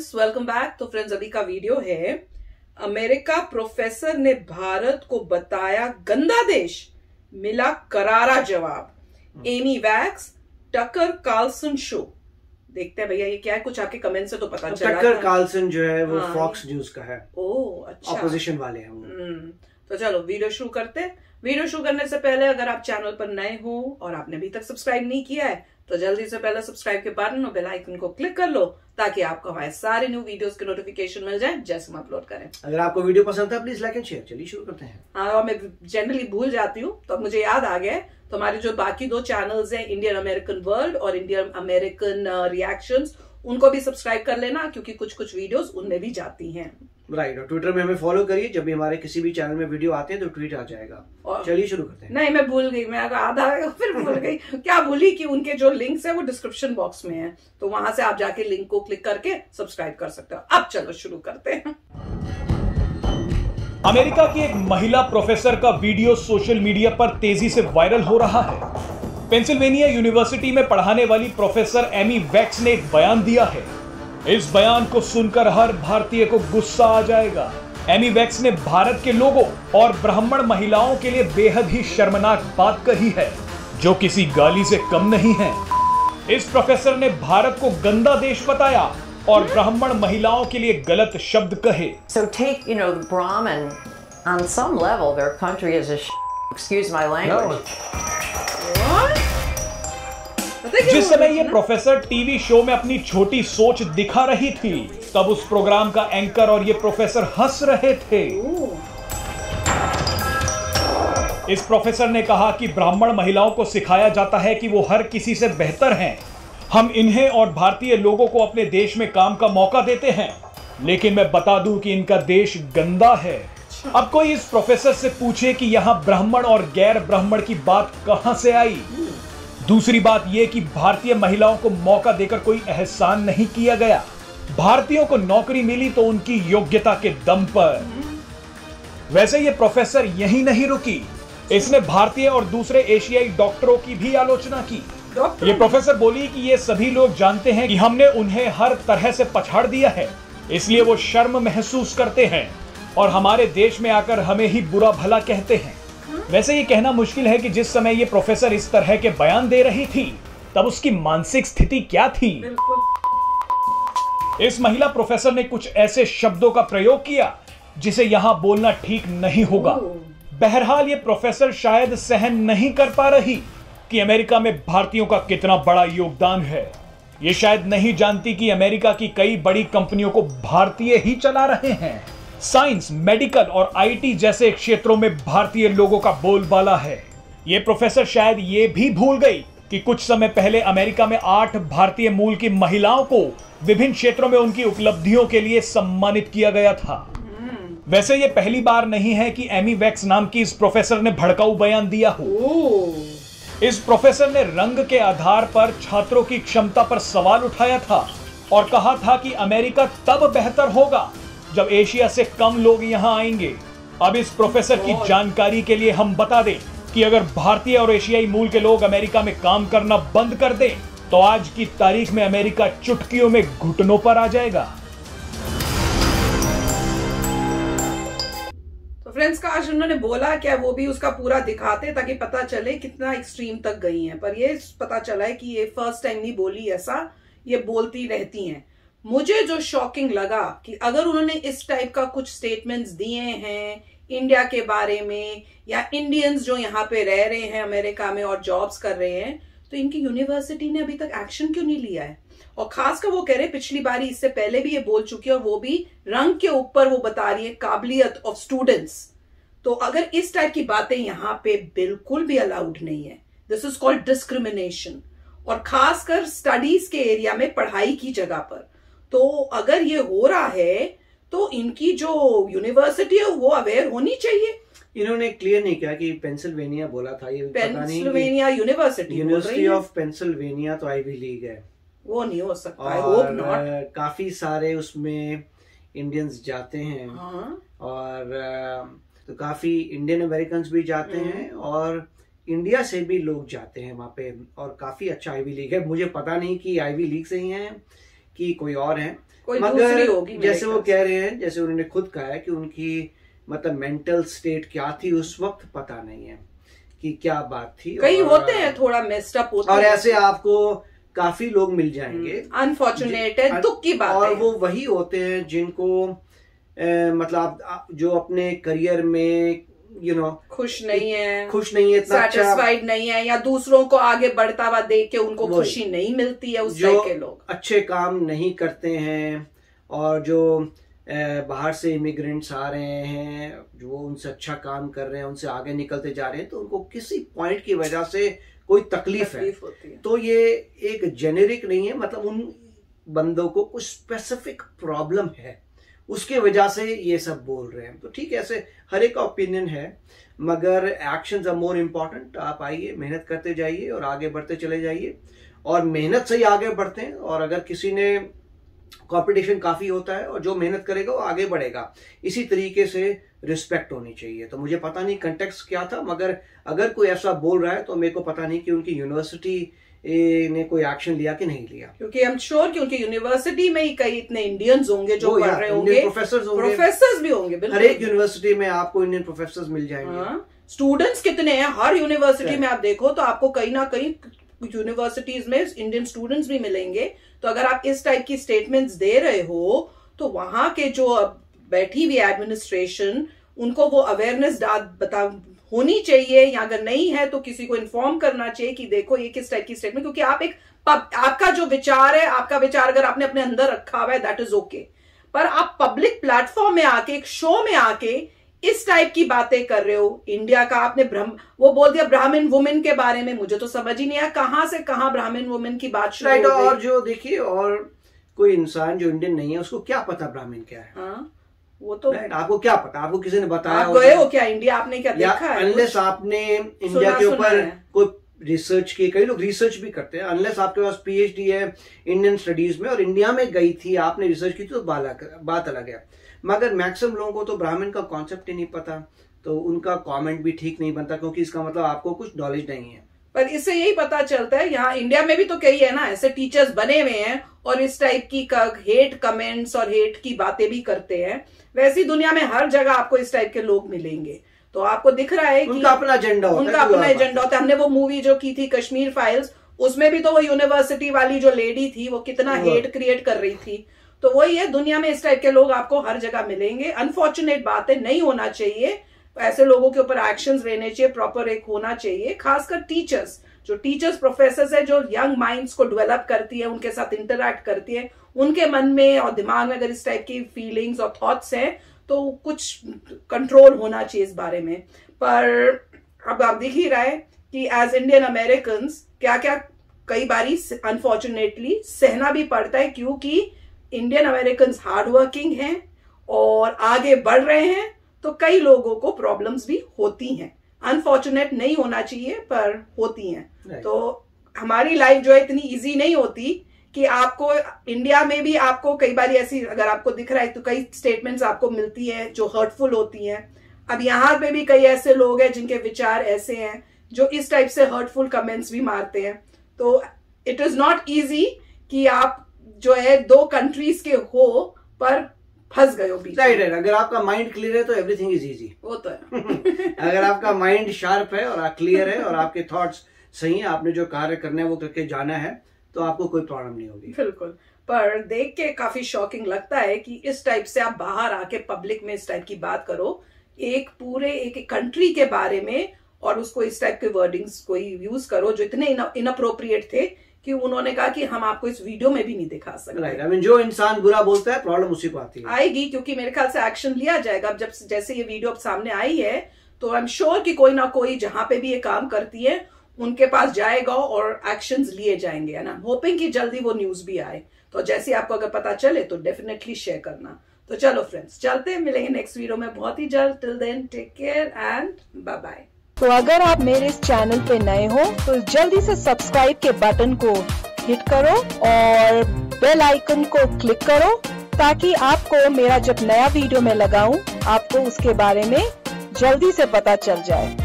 Friends, welcome back. तो friends, अभी का वीडियो है अमेरिका प्रोफेसर ने भारत को बताया गंदा देश, मिला करारा जवाब। Amy Wax Tucker Carlson show. देखते हैं भैया ये क्या है, कुछ आपके कमेंट से तो पता चला। टकर कार्लसन जो है वो फॉक्स न्यूज का है। ओह अच्छा, ऑपोजिशन वाले हैं। तो चलो वीडियो शुरू करते हैं। वीडियो शुरू करने से पहले अगर आप चैनल पर नए हो और आपने अभी तक सब्सक्राइब नहीं किया है तो जल्दी से पहले सब्सक्राइब के बटन और बेल आइकन को क्लिक कर लो ताकि आपको हमारे सारे न्यू वीडियोस के नोटिफिकेशन मिल जाए जैसे हम अपलोड करें। अगर आपको वीडियो पसंद है प्लीज लाइक एंड शेयर। चलिए शुरू करते हैं। हाँ, और मैं जनरली भूल जाती हूँ तो अब मुझे याद आ गया। तो हमारे जो बाकी दो चैनल्स हैं, इंडियन अमेरिकन वर्ल्ड और इंडियन अमेरिकन रिएक्शंस, उनको भी सब्सक्राइब कर लेना क्योंकि कुछ कुछ वीडियोस उनमें भी जाती हैं। राइट। और ट्विटर में हमें फॉलो करिए, जब भी हमारे किसी भी चैनल में वीडियो आते हैं तो ट्वीट आ जाएगा। चलिए शुरू करते हैं। नहीं, मैं भूल गई, मैं आधा फिर भूल गई। क्या भूली कि उनके जो लिंक्स है वो डिस्क्रिप्शन बॉक्स में है, तो वहां से आप जाके लिंक को क्लिक करके सब्सक्राइब कर सकते हो। अब चलो शुरू करते हैं। अमेरिका की एक महिला प्रोफेसर का वीडियो सोशल मीडिया पर तेजी से वायरल हो रहा है। पेंसिल्वेनिया यूनिवर्सिटी में पढ़ाने वाली प्रोफेसर एमी वैक्स ने एक बयान दिया है। इस बयान को सुनकर हर भारतीय को गुस्सा आ जाएगा। एमी वैक्स ने भारत के लोगों और ब्राह्मण महिलाओं के लिए बेहद ही शर्मनाक बात कही है, जो किसी गाली से कम नहीं है। इस प्रोफेसर ने भारत को गंदा देश बताया और ब्राह्मण महिलाओं के लिए गलत शब्द कहे। So take, the Brahmin, on some level, their country is a excuse my language. जिस समय ये प्रोफेसर टीवी शो में अपनी छोटी सोच दिखा रही थी, तब उस प्रोग्राम का एंकर और ये प्रोफेसर हंस रहे थे। इस प्रोफेसर ने कहा कि ब्राह्मण महिलाओं को सिखाया जाता है कि वो हर किसी से बेहतर हैं। हम इन्हें और भारतीय लोगों को अपने देश में काम का मौका देते हैं, लेकिन मैं बता दूं कि इनका देश गंदा है। अब कोई इस प्रोफेसर से पूछे कि यहाँ ब्राह्मण और गैर ब्राह्मण की बात कहां से आई। दूसरी बात यह कि भारतीय महिलाओं को मौका देकर कोई एहसान नहीं किया गया। भारतीयों को नौकरी मिली तो उनकी योग्यता के दम पर। वैसे ये प्रोफेसर यहीं नहीं रुकी, इसने भारतीय और दूसरे एशियाई डॉक्टरों की भी आलोचना की। ये प्रोफेसर बोली कि ये सभी लोग जानते हैं कि हमने उन्हें हर तरह से पछाड़ दिया है, इसलिए वो शर्म महसूस करते हैं और हमारे देश में आकर हमें ही बुरा भला कहते हैं। वैसे ये कहना मुश्किल है कि जिस समय ये प्रोफेसर इस तरह के बयान दे रही थी तब उसकी मानसिक स्थिति क्या थी। इस महिला प्रोफेसर ने कुछ ऐसे शब्दों का प्रयोग किया जिसे यहां बोलना ठीक नहीं होगा। बहरहाल ये प्रोफेसर शायद सहन नहीं कर पा रही कि अमेरिका में भारतीयों का कितना बड़ा योगदान है। ये शायद नहीं जानती कि अमेरिका की कई बड़ी कंपनियों को भारतीय ही चला रहे हैं। साइंस, मेडिकल और आईटी जैसे क्षेत्रों में भारतीय लोगों का बोलबाला है। ये प्रोफेसर शायद ये भी भूल गई कि कुछ समय पहले अमेरिका में 8 भारतीय मूल की महिलाओं को विभिन्न क्षेत्रों में उनकी उपलब्धियों के लिए सम्मानित किया गया था। वैसे ये पहली बार नहीं है कि एमी वैक्स नाम की इस प्रोफेसर ने भड़काऊ बयान दिया हो। इस प्रोफेसर ने रंग के आधार पर छात्रों की क्षमता पर सवाल उठाया था और कहा था कि अमेरिका तब बेहतर होगा जब एशिया से कम लोग यहां आएंगे। अब इस प्रोफेसर की जानकारी के लिए हम बता दें कि अगर भारतीय और एशियाई मूल के लोग अमेरिका में काम करना बंद कर दें तो आज की तारीख में अमेरिका चुटकियों में घुटनों पर आ जाएगा। तो फ्रेंड्स, काश उन्होंने बोला क्या वो भी उसका पूरा दिखाते ताकि पता चले कितना एक्सट्रीम तक गई हैं, पर ये पता चला है कि ये फर्स्ट टाइम नहीं बोली ऐसा, ये बोलती रहती हैं। मुझे जो शॉकिंग लगा कि अगर उन्होंने इस टाइप का कुछ स्टेटमेंट्स दिए हैं इंडिया के बारे में या इंडियंस जो यहाँ पे रह रहे हैं अमेरिका में और जॉब्स कर रहे हैं, तो इनकी यूनिवर्सिटी ने अभी तक एक्शन क्यों नहीं लिया है। और खासकर वो कह रहे पिछली बारी, इससे पहले भी ये बोल चुकी है और वो भी रंग के ऊपर वो बता रही है काबिलियत ऑफ स्टूडेंट्स। तो अगर इस टाइप की बातें यहाँ पे बिल्कुल भी अलाउड नहीं है, दिस इज कॉल्ड डिस्क्रिमिनेशन, और खासकर स्टडीज के एरिया में पढ़ाई की जगह पर। तो अगर ये हो रहा है तो इनकी जो यूनिवर्सिटी है वो अवेयर होनी चाहिए। इन्होंने क्लियर नहीं किया कि पेंसिल्वेनिया बोला था, ये पेंसिल्वेनिया यूनिवर्सिटी ऑफ पेंसिल्वेनिया तो आईवी लीग है, वो नहीं हो सकता। I hope not. काफी सारे उसमें इंडियंस जाते हैं। और तो काफी इंडियन अमेरिकन भी जाते हैं और इंडिया से भी लोग जाते हैं वहां पे, और काफी अच्छा आईवी लीग है। मुझे पता नहीं कि आईवी लीग से ही है कि कोई और है, दूसरी होगी। जैसे वो कह रहे हैं, जैसे उन्होंने खुद कहा है कि उनकी मतलब मेंटल स्टेट क्या थी उस वक्त पता नहीं है कि क्या बात थी। कई होते हैं थोड़ा मेस्ड अप होते और हैं, ऐसे आपको काफी लोग मिल जाएंगे, अनफॉर्चुनेट है, दुख की बात और है। वो वही होते हैं जिनको मतलब जो अपने करियर में खुश नहीं है, इतना सेटिस्फाइड नहीं है, या दूसरों को आगे बढ़ता हुआ देख के उनको खुशी नहीं मिलती है, उस टाइप के लोग अच्छे काम नहीं करते हैं, और जो बाहर से इमिग्रेंट्स आ रहे हैं जो उनसे अच्छा काम कर रहे हैं, उनसे आगे निकलते जा रहे हैं, तो उनको किसी पॉइंट की वजह से कोई तकलीफ है। तो ये एक जेनेरिक नहीं है, मतलब उन बंदों को कुछ स्पेसिफिक प्रॉब्लम है, उसके वजह से ये सब बोल रहे हैं। तो ठीक है, ऐसे हर एक का ओपिनियन है, मगर एक्शंस आर मोर इम्पोर्टेंट। आप आइए, मेहनत करते जाइए और आगे बढ़ते चले जाइए, और मेहनत से ही आगे बढ़ते हैं। और अगर किसी ने कंपटीशन काफी होता है और जो मेहनत करेगा वो आगे बढ़ेगा, इसी तरीके से रिस्पेक्ट होनी चाहिए। तो मुझे पता नहीं कंटेक्स्ट क्या था, मगर अगर कोई ऐसा बोल रहा है तो मेरे को पता नहीं कि उनकी यूनिवर्सिटी ने कोई एक्शन लिया कि नहीं लिया, क्योंकि आई एम श्योर कि उनकी यूनिवर्सिटी में ही कई इतने इंडियंस होंगे जो पढ़ रहे होंगे, प्रोफेसर्स भी होंगे। हर एक यूनिवर्सिटी में आपको इंडियन प्रोफेसर्स मिल जाएंगे। स्टूडेंट्स कितने हैं हर यूनिवर्सिटी में, आप देखो तो आपको कहीं ना कहीं यूनिवर्सिटीज में इंडियन स्टूडेंट्स भी मिलेंगे। तो अगर आप इस टाइप की स्टेटमेंट्स दे रहे हो तो वहां के जो बैठी हुई एडमिनिस्ट्रेशन, उनको वो अवेयरनेस होनी चाहिए, या अगर नहीं है तो किसी को इन्फॉर्म करना चाहिए कि देखो ये किस टाइप की स्टेटमेंट, क्योंकि आप आपका जो विचार है, आपका विचार अगर आपने अपने अंदर रखा हुआ है दैट इज ओके, पर आप पब्लिक प्लेटफॉर्म में आके, एक शो में आके इस टाइप की बातें कर रहे हो। इंडिया का आपने वो बोल दिया ब्राह्मण वुमेन के बारे में, मुझे तो समझ ही नहीं आया कहां से कहां ब्राह्मण वुमेन की बात शुरू हो गई। और जो देखिए, और कोई इंसान जो इंडियन नहीं है उसको क्या पता ब्राह्मण क्या है? हाँ, वो तो आपको क्या पता? आपको किसी ने बताया? आप गए हो क्या इंडिया? आपने क्या देखा है? अनलेस आपने इंडिया के ऊपर कोई रिसर्च की, कई लोग रिसर्च भी करते हैं, अनलेस आपके पास पीएचडी है इंडियन स्टडीज में और इंडिया में गई थी, आपने रिसर्च की तो बात अलग है। मगर मैक्सिमम लोगों को तो ब्राह्मण का कॉन्सेप्ट ही नहीं पता, तो उनका कमेंट भी ठीक नहीं बनता, क्योंकि इसका मतलब आपको कुछ नॉलेज नहीं है। पर इससे यही पता चलता है, यहाँ इंडिया में भी तो कई है ना ऐसे टीचर्स बने हुए हैं और इस टाइप की हेट कमेंट्स और हेट की बातें भी करते हैं। वैसी दुनिया में हर जगह आपको इस टाइप के लोग मिलेंगे, तो आपको दिख रहा है कि उनका अपना एजेंडा होता है। उनका अपना एजेंडा होता है। हमने वो मूवी जो की थी कश्मीर फाइल्स, उसमें भी तो वो यूनिवर्सिटी वाली जो लेडी थी वो कितना हेट क्रिएट कर रही थी। तो वही है, दुनिया में इस टाइप के लोग आपको हर जगह मिलेंगे। अनफॉर्चुनेट बात है, नहीं होना चाहिए, ऐसे लोगों के ऊपर एक्शंस लेने चाहिए, प्रॉपर एक होना चाहिए। खासकर टीचर्स, जो टीचर्स प्रोफेसर्स है, जो यंग माइंड्स को डेवलप करती है, उनके साथ इंटरैक्ट करती है, उनके मन में और दिमाग में अगर इस टाइप की फीलिंग्स और थॉट्स हैं तो कुछ कंट्रोल होना चाहिए इस बारे में। पर अब आप दिख ही रहा है कि एज इंडियन अमेरिकन क्या क्या कई बारी अनफॉर्चुनेटली सहना भी पड़ता है, क्योंकि इंडियन अमेरिकन हार्ड वर्किंग हैं और आगे बढ़ रहे हैं, तो कई लोगों को प्रॉब्लम्स भी होती हैं। अनफॉर्चुनेट नहीं होना चाहिए पर होती हैं। तो हमारी लाइफ जो है इतनी इजी नहीं होती कि आपको इंडिया में भी आपको कई बार ऐसी, अगर आपको दिख रहा है तो कई स्टेटमेंट्स आपको मिलती हैं जो हर्टफुल होती हैं। अब यहाँ पे भी कई ऐसे लोग हैं जिनके विचार ऐसे हैं जो इस टाइप से हर्टफुल कमेंट्स भी मारते हैं। तो इट इज नॉट इजी कि आप जो है दो कंट्रीज के हो पर फंस गए हो बीच। राइट, अगर आपका माइंड क्लियर है तो एवरीथिंग इज इजी। वो तो है। अगर आपका माइंड शार्प है और क्लियर है और आपके थॉट्स सही है, आपने जो कार्य करना है वो करके जाना है, तो आपको कोई प्रॉब्लम नहीं होगी। बिल्कुल। पर देख के काफी शॉकिंग लगता है कि इस टाइप से आप बाहर आके पब्लिक में इस टाइप की बात करो, एक पूरे एक कंट्री के बारे में, और उसको इस टाइप के वर्डिंग्स को यूज करो जो इतने इनअप्रोप्रिएट थे कि उन्होंने कहा कि हम आपको इस वीडियो में भी नहीं दिखा सकते। राइट, आई मीन जो इंसान बुरा बोलता है प्रॉब्लम उसी को आएगी, क्योंकि मेरे ख्याल से एक्शन लिया जाएगा। अब जब जैसे ये वीडियो अब सामने आई है तो आई एम श्योर कि कोई ना कोई जहां पे भी ये काम करती है उनके पास जाएगा और एक्शंस लिए जाएंगे, है ना। होपिंग कि जल्दी वो न्यूज भी आए। तो जैसे आपको अगर पता चले तो डेफिनेटली शेयर करना। तो चलो फ्रेंड्स, चलते हैं, मिलेंगे नेक्स्ट वीडियो में बहुत ही जल्द। Till then take care and bye bye. तो अगर आप मेरे इस चैनल पे नए हो तो जल्दी से सब्सक्राइब के बटन को हिट करो और बेल आइकन को क्लिक करो, ताकि आपको मेरा जब नया वीडियो मैं लगाऊं आपको उसके बारे में जल्दी से पता चल जाए।